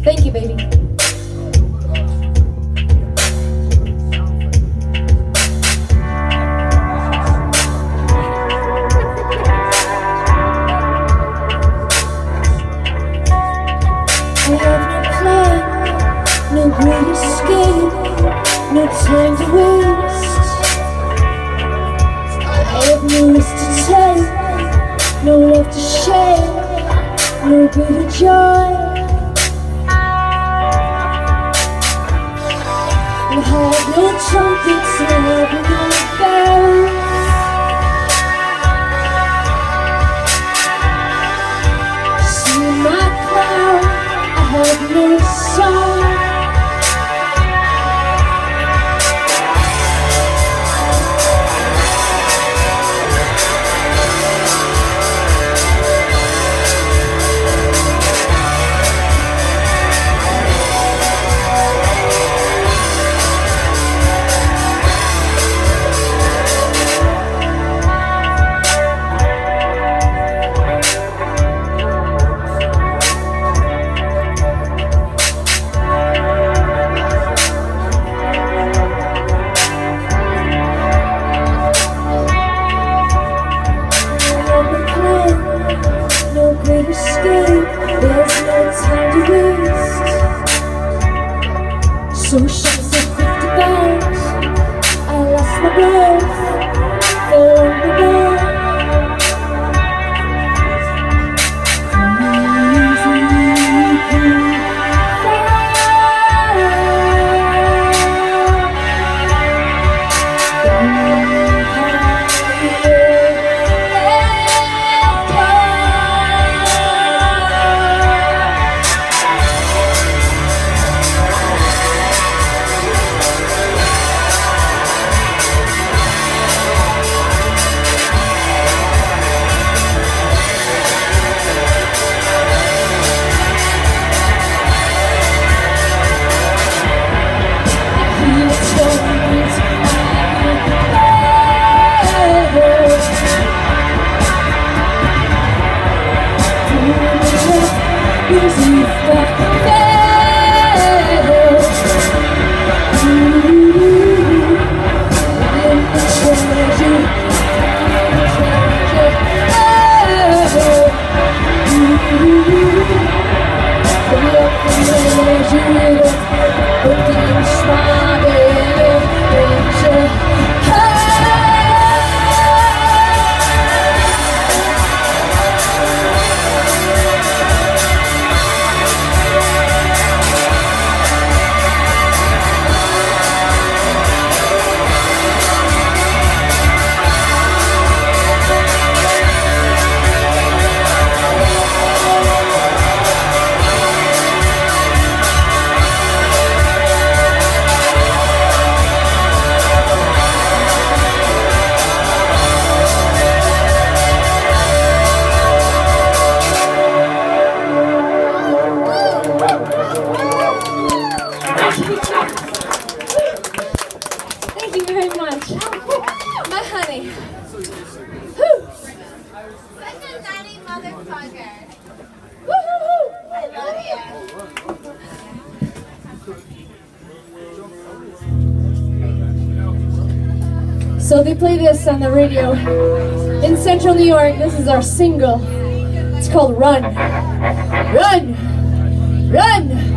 Thank you, baby. I have no plan, no great escape, no time to waste. I have no risk to take, no love to share, no greater joy. I have no trumpets, I have no bells. See my cloud, I have no song. So shots so quick to bounce, I lost my breath for the day. Thank you very much. My honey. Such a nutty motherfucker. Woo-hoo-hoo. I love you. So they play this on the radio in Central New York. This is our single. It's called Run. Run! Run!